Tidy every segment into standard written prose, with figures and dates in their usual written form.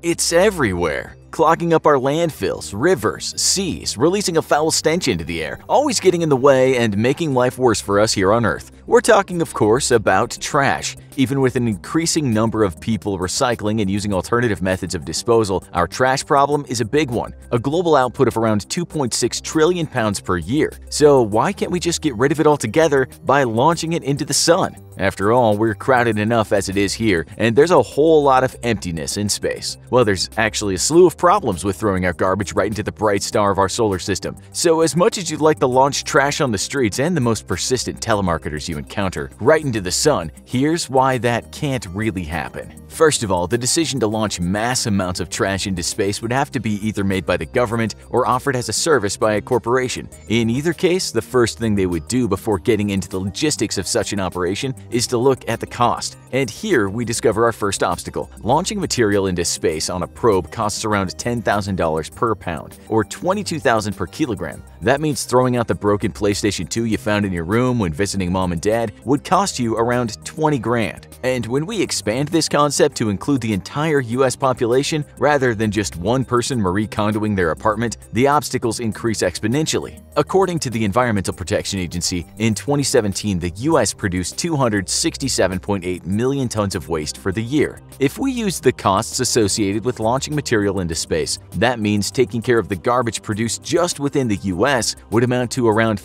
It's everywhere, clogging up our landfills, rivers, seas, releasing a foul stench into the air, always getting in the way and making life worse for us here on Earth. We're talking, of course, about trash. Even with an increasing number of people recycling and using alternative methods of disposal, our trash problem is a big one, a global output of around 2.6 trillion pounds per year. So why can't we just get rid of it altogether by launching it into the sun? After all, we're crowded enough as it is here, and there's a whole lot of emptiness in space. Well, there's actually a slew of problems with throwing our garbage right into the bright star of our solar system. So as much as you'd like to launch trash on the streets and the most persistent telemarketers you encounter right into the sun, here's why that can't really happen. First of all, the decision to launch mass amounts of trash into space would have to be either made by the government or offered as a service by a corporation. In either case, the first thing they would do before getting into the logistics of such an operation is to look at the cost. And here we discover our first obstacle. Launching material into space on a probe costs around $10,000 per pound, or $22,000 per kilogram. That means throwing out the broken PlayStation 2 you found in your room when visiting mom and dad would cost you around 20 grand. And when we expand this concept to include the entire US population rather than just one person Marie Kondoing their apartment, the obstacles increase exponentially. According to the Environmental Protection Agency, in 2017 the US produced 267.8 million tons of waste for the year. If we use the costs associated with launching material into space, that means taking care of the garbage produced just within the US would amount to around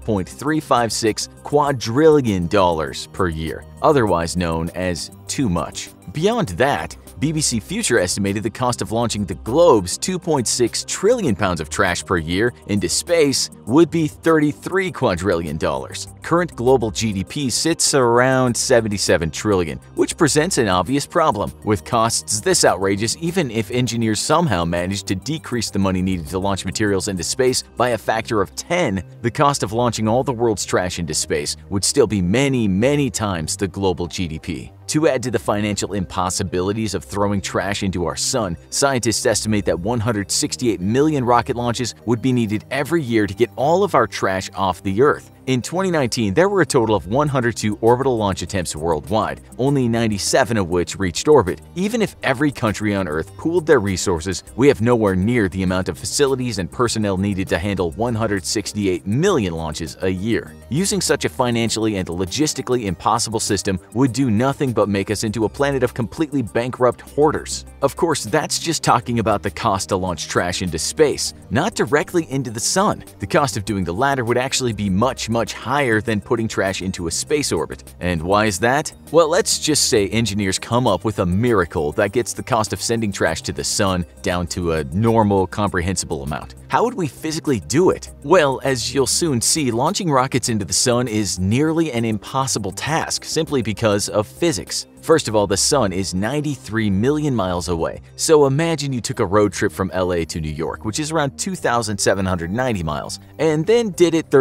$5.356 quadrillion per year, otherwise known as too much. Beyond that, BBC Future estimated the cost of launching the globe's 2.6 trillion pounds of trash per year into space would be $33 quadrillion. Current global GDP sits around 77 trillion, which presents an obvious problem. With costs this outrageous, even if engineers somehow managed to decrease the money needed to launch materials into space by a factor of 10, the cost of launching all the world's trash into space would still be many times the global GDP. To add to the financial impossibilities of throwing trash into our sun, scientists estimate that 168 million rocket launches would be needed every year to get all of our trash off the Earth. In 2019, there were a total of 102 orbital launch attempts worldwide, only 97 of which reached orbit. Even if every country on Earth pooled their resources, we have nowhere near the amount of facilities and personnel needed to handle 168 million launches a year. Using such a financially and logistically impossible system would do nothing but make us into a planet of completely bankrupt hoarders. Of course, that's just talking about the cost to launch trash into space, not directly into the sun. The cost of doing the latter would actually be much higher than putting trash into a space orbit. And why is that? Well, let's just say engineers come up with a miracle that gets the cost of sending trash to the sun down to a normal, comprehensible amount. How would we physically do it? Well, as you'll soon see, launching rockets into the sun is nearly an impossible task simply because of physics. First of all, the sun is 93 million miles away, so imagine you took a road trip from LA to New York, which is around 2,790 miles, and then did it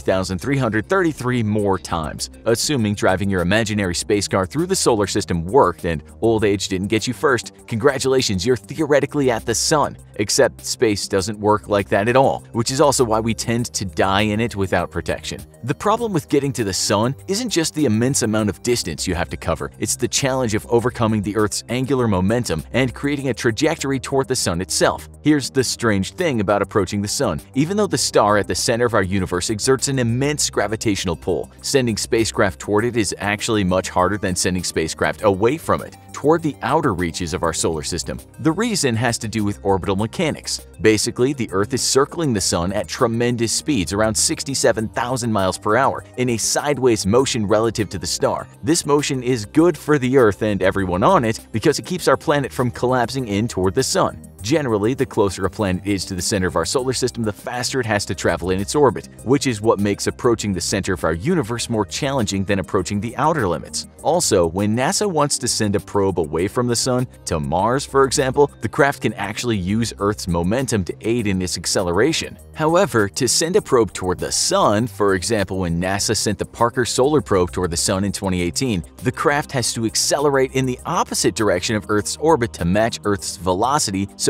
33,333 more times. Assuming driving your imaginary space car through the solar system worked and old age didn't get you first, congratulations, you're theoretically at the sun. Except space doesn't work like that at all, which is also why we tend to die in it without protection. The problem with getting to the sun isn't just the immense amount of distance you have to cover, it's the challenge of overcoming the Earth's angular momentum and creating a trajectory toward the sun itself. Here's the strange thing about approaching the sun. Even though the star at the center of our universe exerts an immense gravitational pull, sending spacecraft toward it is actually much harder than sending spacecraft away from it, toward the outer reaches of our solar system. The reason has to do with orbital mechanics. Basically, the Earth is circling the sun at tremendous speeds, around 67,000 miles per hour, in a sideways motion relative to the star. This motion is good for the Earth and everyone on it because it keeps our planet from collapsing in toward the sun. Generally, the closer a planet is to the center of our solar system, the faster it has to travel in its orbit, which is what makes approaching the center of our universe more challenging than approaching the outer limits. Also, when NASA wants to send a probe away from the sun, to Mars for example, the craft can actually use Earth's momentum to aid in its acceleration. However, to send a probe toward the sun, for example when NASA sent the Parker Solar Probe toward the sun in 2018, the craft has to accelerate in the opposite direction of Earth's orbit to match Earth's velocity so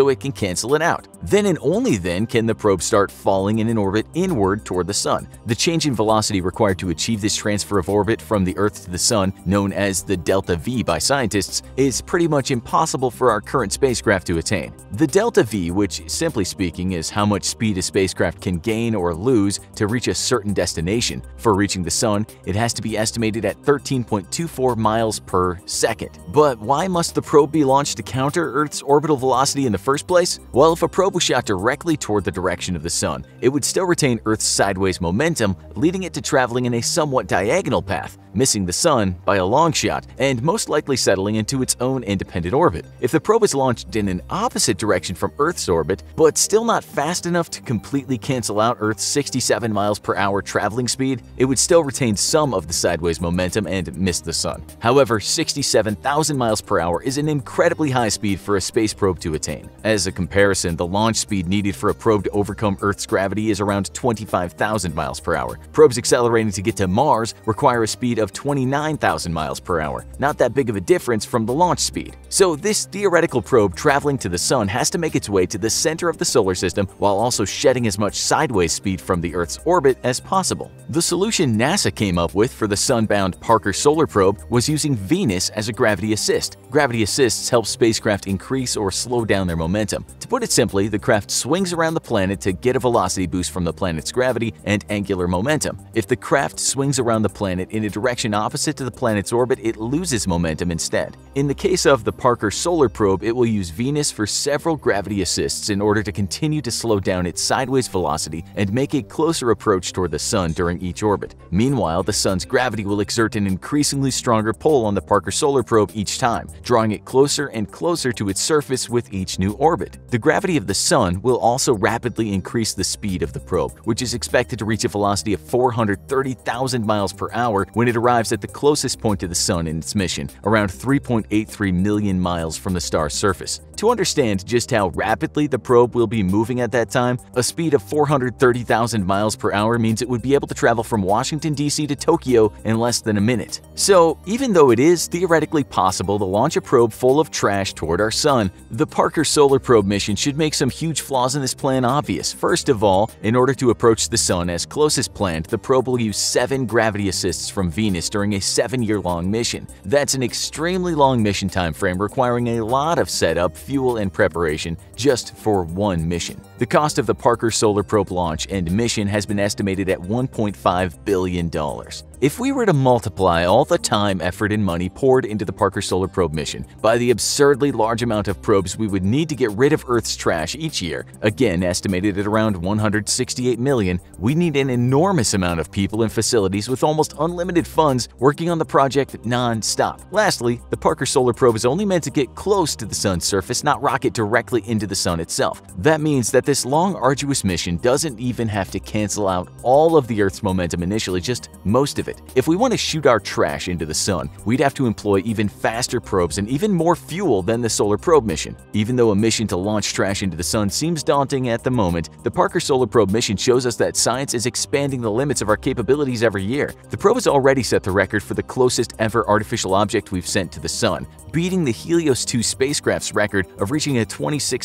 so it can cancel it out. Then and only then can the probe start falling in an orbit inward toward the Sun. The change in velocity required to achieve this transfer of orbit from the Earth to the Sun, known as the delta V by scientists, is pretty much impossible for our current spacecraft to attain. The delta V, which simply speaking is how much speed a spacecraft can gain or lose to reach a certain destination. For reaching the Sun, it has to be estimated at 13.24 miles per second. But why must the probe be launched to counter Earth's orbital velocity in the first place? Well, if a probe was shot directly toward the direction of the Sun, it would still retain Earth's sideways momentum, leading it to traveling in a somewhat diagonal path, missing the Sun by a long shot and most likely settling into its own independent orbit. If the probe is launched in an opposite direction from Earth's orbit, but still not fast enough to completely cancel out Earth's 67 miles per hour traveling speed, it would still retain some of the sideways momentum and miss the Sun. However, 67,000 miles per hour is an incredibly high speed for a space probe to attain. As a comparison, the launch speed needed for a probe to overcome Earth's gravity is around 25,000 miles per hour. Probes accelerating to get to Mars require a speed of 29,000 miles per hour. Not that big of a difference from the launch speed. So this theoretical probe traveling to the Sun has to make its way to the center of the solar system while also shedding as much sideways speed from the Earth's orbit as possible. The solution NASA came up with for the sun-bound Parker Solar Probe was using Venus as a gravity assist. Gravity assists help spacecraft increase or slow down their momentum. To put it simply, the craft swings around the planet to get a velocity boost from the planet's gravity and angular momentum. If the craft swings around the planet in a direction opposite to the planet's orbit, it loses momentum instead. In the case of the Parker Solar Probe, it will use Venus for several gravity assists in order to continue to slow down its sideways velocity and make a closer approach toward the Sun during each orbit. Meanwhile, the Sun's gravity will exert an increasingly stronger pull on the Parker Solar Probe each time, drawing it closer and closer to its surface with each new orbit. The gravity of the Sun will also rapidly increase the speed of the probe, which is expected to reach a velocity of 430,000 miles per hour when it arrives at the closest point to the Sun in its mission, around 3.83 million miles from the star's surface. To understand just how rapidly the probe will be moving at that time, a speed of 430,000 miles per hour means it would be able to travel from Washington, D.C. to Tokyo in less than a minute. So, even though it is theoretically possible to launch a probe full of trash toward our Sun, the Parker Solar Probe mission should make some huge flaws in this plan obvious. First of all, in order to approach the Sun as close as planned, the probe will use 7 gravity assists from Venus during a 7-year-long mission. That's an extremely long mission time frame requiring a lot of setup, fuel, and preparation just for one mission. The cost of the Parker Solar Probe launch and mission has been estimated at $1.5 billion. If we were to multiply all the time, effort, and money poured into the Parker Solar Probe mission by the absurdly large amount of probes we would need to get rid of Earth's trash each year, again estimated at around 168 million, we need an enormous amount of people and facilities with almost unlimited funds working on the project non-stop. Lastly, the Parker Solar Probe is only meant to get close to the Sun's surface, not rocket directly into the Sun itself. That means that this long, arduous mission doesn't even have to cancel out all of the Earth's momentum initially, just most of it. If we want to shoot our trash into the Sun, we'd have to employ even faster probes and even more fuel than the Solar Probe mission. Even though a mission to launch trash into the Sun seems daunting at the moment, the Parker Solar Probe mission shows us that science is expanding the limits of our capabilities every year. The probe has already set the record for the closest ever artificial object we've sent to the Sun, beating the Helios 2 spacecraft's record of reaching a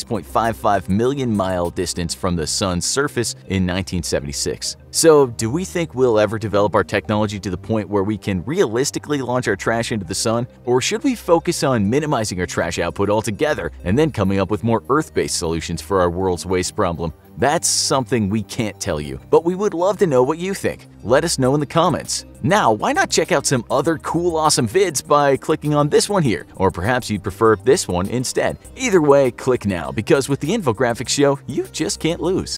26.55 million mile distance from the Sun's surface in 1976. So, do we think we'll ever develop our technology to the point where we can realistically launch our trash into the Sun? Or should we focus on minimizing our trash output altogether and then coming up with more Earth-based solutions for our world's waste problem? That's something we can't tell you, but we would love to know what you think. Let us know in the comments. Now, why not check out some other cool, awesome vids by clicking on this one here, or perhaps you'd prefer this one instead. Either way, click now, because with the Infographics show, you just can't lose.